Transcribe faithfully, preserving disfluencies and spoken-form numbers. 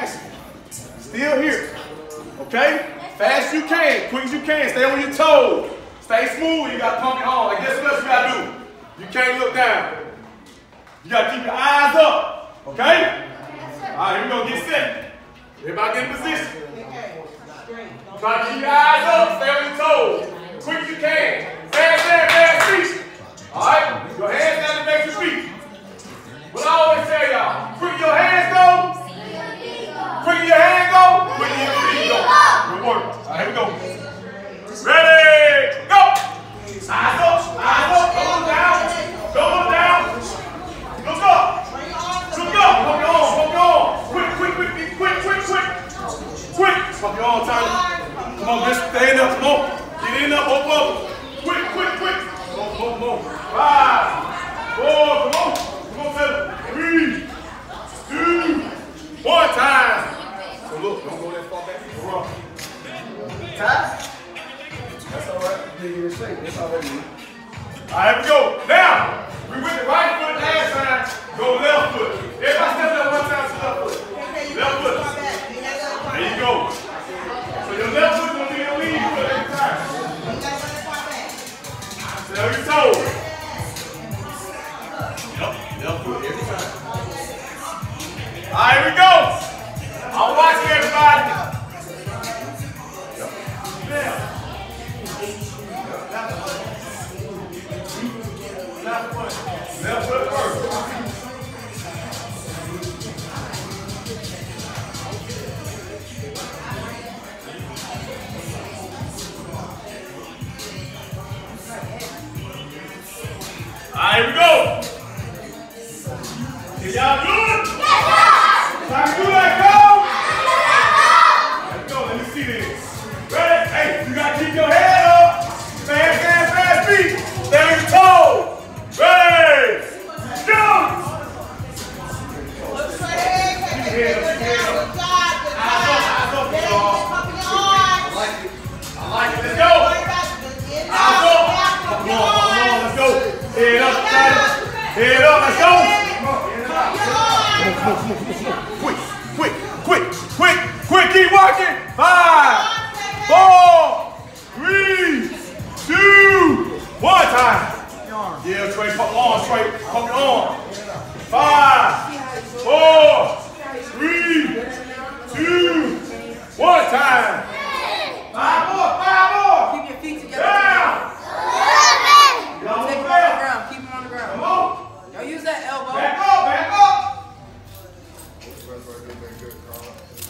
passing. Still here. Okay? Fast as you can, quick as you can. Stay on your toes. Stay smooth. You got to pump it on. Like guess what else you got to do? You can't look down. You got to keep your eyes up. Okay? All right, here we go. Get set. Everybody get in position. Try to keep your eyes up. Stay on your toes. Quick as you can. Fast, fast, fast feet. All right? Your hands down to make your feet. What I always tell y'all, quick your hands go. Quick your hands go. Quick your feet go. Good work. All right, here we go. Ready, go. Eyes up, eyes up. Don't look down. Don't look down. Look up. Look up. Pump your arm, pump your arm. Quick, quick, quick, quick, quick, quick. Quick. Pump your arm, Tyler. Come on, bitch. Stand up. Come on. Get in up, both of them. Quick, quick, quick. Come on, come on, come on. Five, four, come on. Come on, seven. Three, two, one time. So look, don't go that far back. Go up. Time. That's all right. That's all right. All right, here we go. Now, we went the right foot last time. Go left foot. Everybody step up one time to left foot. Left foot. There you go. So your left foot gonna be your lead foot every time. Stay on your toes. Yep, left foot every time. All right, here we go. I'm watching everybody. Yep. Now. Left foot. Left foot first. All right, here we go. Is y'all good? Yes, sir. Time to do that, go. Let's go. Let me see this. Ready? Hey, you got to keep your head up. Fast, fast, fast feet. Stay on your toes. Ready? Go. Keep your head up, keep your head up. Eyes up, eyes up, y'all. I like it. I like it. Let's go. Eyes up. Come on, come on, let's go. Head up, Tyler. Head up, let's go. Come on, come on, come on, come on, come on. Quick, quick, quick, quick, quick. Keep working. Five, four, three, two, one time. Yeah, Trey, pump your arm, Trey. Pump your arm. Five, four, three, two, one time. Five more, five more. Keep your feet together. Down. Take them on the ground. Keep them on the ground. Come on. Don't use that elbow. Back up, back up.